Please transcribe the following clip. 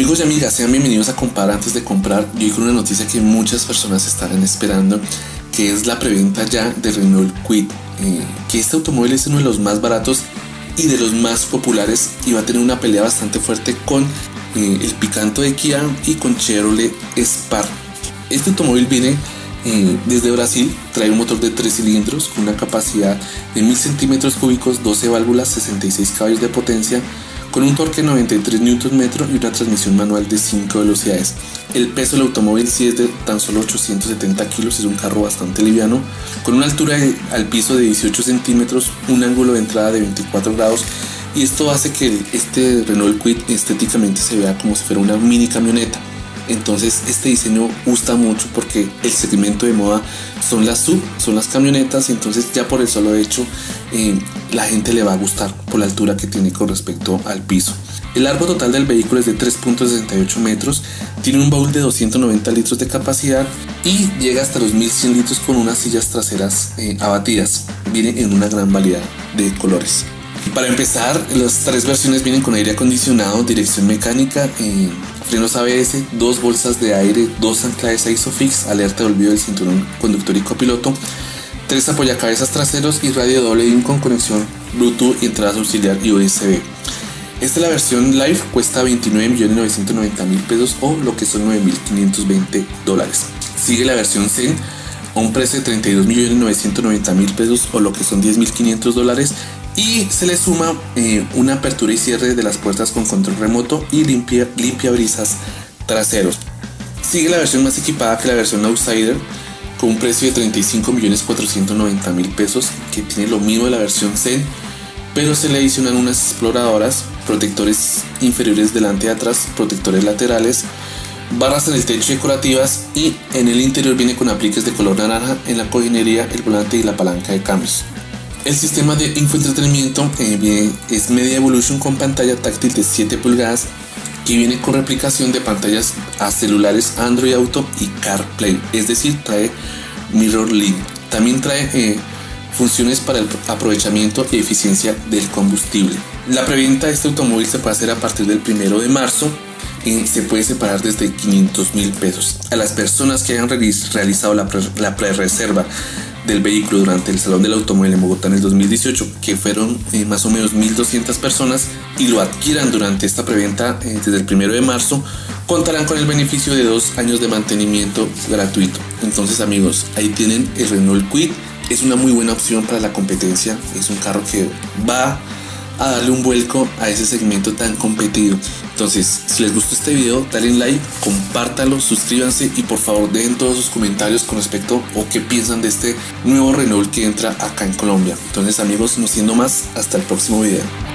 Amigos y amigas, sean bienvenidos a Comprar antes de comprar. Y hoy con una noticia que muchas personas estarán esperando, que es la preventa ya de Renault Kwid, que este automóvil es uno de los más baratos y de los más populares, y va a tener una pelea bastante fuerte con el Picanto de Kia y con Chevrolet Spark. Este automóvil viene desde Brasil, trae un motor de 3 cilindros con una capacidad de 1000 centímetros cúbicos, 12 válvulas, 66 caballos de potencia, con un torque de 93 Nm y una transmisión manual de 5 velocidades. El peso del automóvil sí es de tan solo 870 kilos, es un carro bastante liviano, con una altura al piso de 18 centímetros, un ángulo de entrada de 24 grados, y esto hace que este Renault Kwid estéticamente se vea como si fuera una mini camioneta. Entonces este diseño gusta mucho porque el segmento de moda son las SUV, son las camionetas, y entonces ya por el solo hecho la gente le va a gustar por la altura que tiene con respecto al piso. El largo total del vehículo es de 3.68 metros, tiene un baúl de 290 litros de capacidad y llega hasta los 1100 litros con unas sillas traseras abatidas. Viene en una gran variedad de colores. Para empezar, las 3 versiones vienen con aire acondicionado, dirección mecánica, frenos ABS, 2 bolsas de aire, 2 anclajes ISOFIX, alerta de olvido del cinturón conductor y copiloto, 3 apoyacabezas traseros y radio doble DIN con conexión Bluetooth y entrada auxiliar y USB. Esta es la versión Live, cuesta 29.990.000 pesos o lo que son $9.520. Sigue la versión Zen a un precio de 32.990.000 pesos o lo que son $10.500. Y se le suma una apertura y cierre de las puertas con control remoto y limpia brisas traseros. Sigue la versión más equipada que la versión Outsider, con un precio de 35.490.000 pesos, que tiene lo mismo de la versión Zen, pero se le adicionan unas exploradoras, protectores inferiores delante y atrás, protectores laterales, barras en el techo decorativas, y en el interior viene con apliques de color naranja en la cojinería, el volante y la palanca de cambios. El sistema de infoentretenimiento es Media Evolution con pantalla táctil de 7 pulgadas que viene con replicación de pantallas a celulares Android Auto y CarPlay, es decir, trae Mirror Link. También trae funciones para el aprovechamiento y eficiencia del combustible. La preventa de este automóvil se puede hacer a partir del 1 de marzo. Se puede separar desde 500.000 pesos. A las personas que hayan realizado la pre-reserva del vehículo durante el Salón del Automóvil en Bogotá en el 2018, que fueron más o menos 1.200 personas, y lo adquieran durante esta preventa desde el 1 de marzo, contarán con el beneficio de 2 años de mantenimiento gratuito. Entonces, amigos, ahí tienen el Renault Kwid. Es una muy buena opción para la competencia. Es un carro que va a darle un vuelco a ese segmento tan competido. Entonces, si les gustó este video, dale like, compártalo, suscríbanse y por favor dejen todos sus comentarios con respecto o qué piensan de este nuevo Renault que entra acá en Colombia. Entonces, amigos, no siendo más, hasta el próximo video.